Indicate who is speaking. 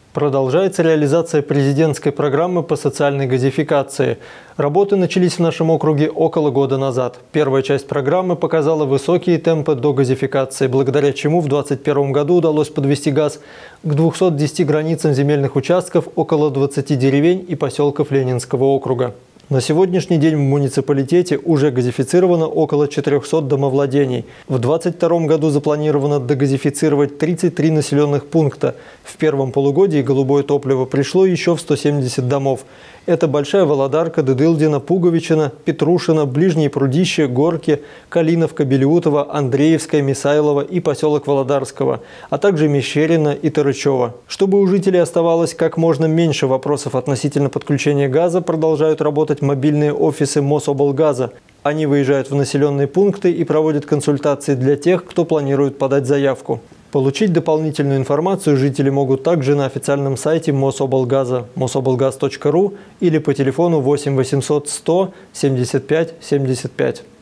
Speaker 1: Продолжается реализация президентской программы по социальной газификации. Работы начались в нашем округе около года назад. Первая часть программы показала высокие темпы догазификации, благодаря чему в 2021 году удалось подвести газ к 210 границам земельных участков около 20 деревень и поселков Ленинского округа. На сегодняшний день в муниципалитете уже газифицировано около 400 домовладений. В 2022 году запланировано догазифицировать 33 населенных пункта. В первом полугодии голубое топливо пришло еще в 170 домов. Это Большая Володарка, Дыдылдина, Пуговичина, Петрушина, Ближние Прудище, Горки, Калиновка, Белиутова, Андреевская, Мисайлова и поселок Володарского, а также Мещерина и Тарычева. Чтобы у жителей оставалось как можно меньше вопросов относительно подключения газа, продолжают работать мобильные офисы Мособлгаза. Они выезжают в населенные пункты и проводят консультации для тех, кто планирует подать заявку. Получить дополнительную информацию жители могут также на официальном сайте Мособлгаза mosoblgaz.ru или по телефону 8 800 100 75 75.